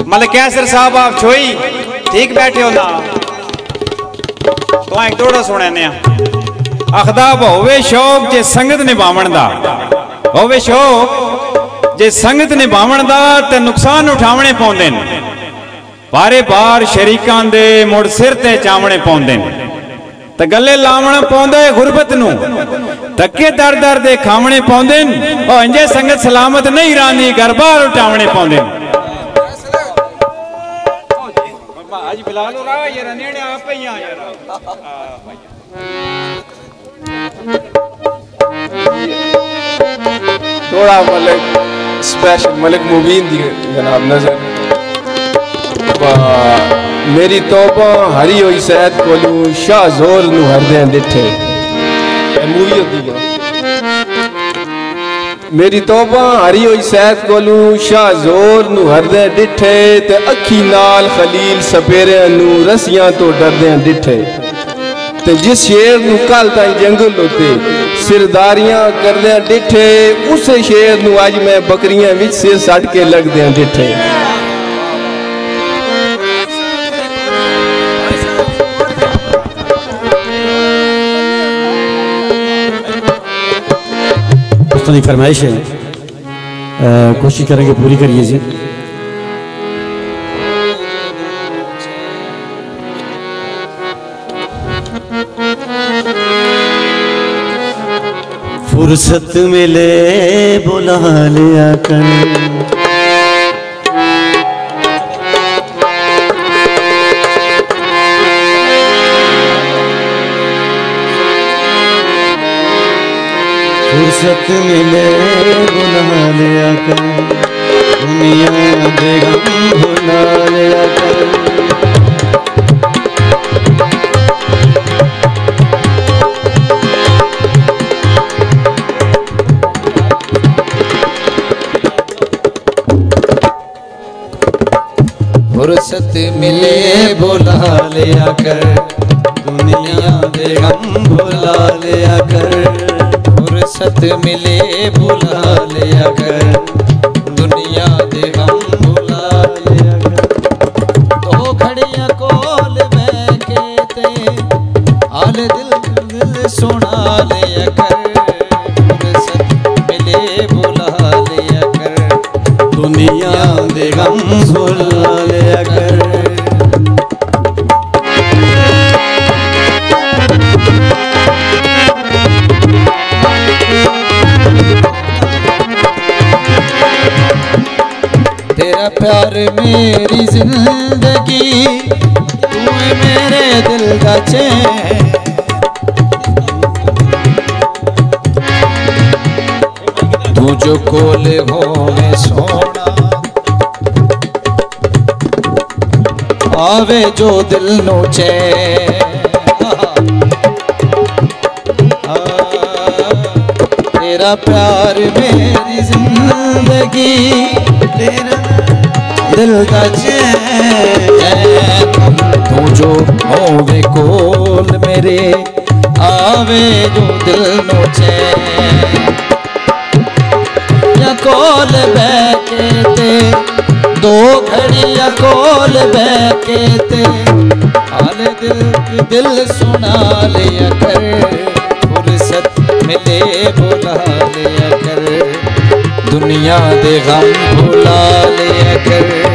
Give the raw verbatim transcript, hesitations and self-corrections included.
मलिक कैसर साहब आप छोई ठीक बैठे हो ना तो एक थोड़ा सुने ने अखदाब होवे शौक जे संगत निभावन दा होवे शौक जे संगत निभावन दा ते नुकसान उठावने पौंदे ने बारे बार शरीकां दे मुड़ सिर ते चावने पौंदे ने ते गले लावना पौंदा है गुरबत नू धक्के दर दर दे खावने पौंदे ने और इंजे संगत सलामत नहीं रानी घर बार उठावने पौंदे ने आज बिलाल हो रहा ये रनेड़े आप ही आ यार थोड़ा मलिक स्पेशल मलिक मुबीन दी जनाब नजर मेरी तौबा हरी होई सैद कोलू शाह जोर नु हरदे दिठे मूवी होती है मेरी तौबा हरी होई सैद कोलू शाह जोर नु हरदे दिठे ते अखी नाल खलील सपेरे नु रसियां तो डरदे दिठे ते जिस शेर नु कल ताई जंगल होते सिरदारियां करदे दिठे उस शेर नु आज मैं बकरियां विच सिर सट के लगदे दिठे की फरमाइश है कोशिश करेंगे पूरी करिए जी। फुर्सत मिले बुला लिया कर फुर्सत मिले बुला लिया कर दुनिया दे गम भुला लिया कर फुर्सत मिले बुला लिया कर दुनिया दे गम भुला लिया कर फुर्सत मिले बुला लिया कर दुनिया दे गम भुला लिया कर तो खड़िया कोल बैके ते आल दिल दिल सुना लिया कर फुर्सत मिले बुला लिया कर दुनिया दे गम भुला लिया कर तेरा प्यार मेरी जिंदगी तू है मेरे दिल का चैन तू जो कोल हो में सोना आवे जो दिल नो चैन तेरा प्यार मेरी जिंदगी तेरा दिल का चैन तू जो होवे कोल मेरे आवे जो दिल नो चैन या कोल बैके ते दो घड़िया कोल बैके ते हाल दिल दिल सुना लिया कर फुर्सत मिले बुला लिया कर दुनिया दे गम भुला लिया कर